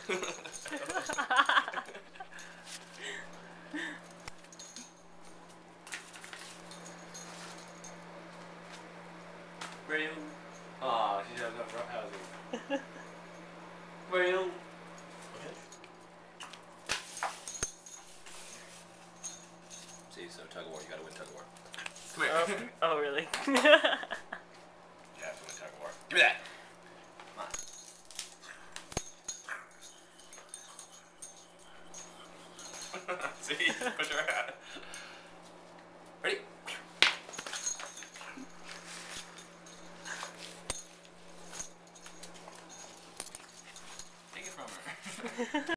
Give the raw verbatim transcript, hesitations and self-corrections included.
Real. Aw, she has no front housing. Real. See, so tug of war, you gotta win tug of war. Come here. Oh, oh really? You have to win tug of war. Give me that. Come on. See, push her out. Ready? Take it from her.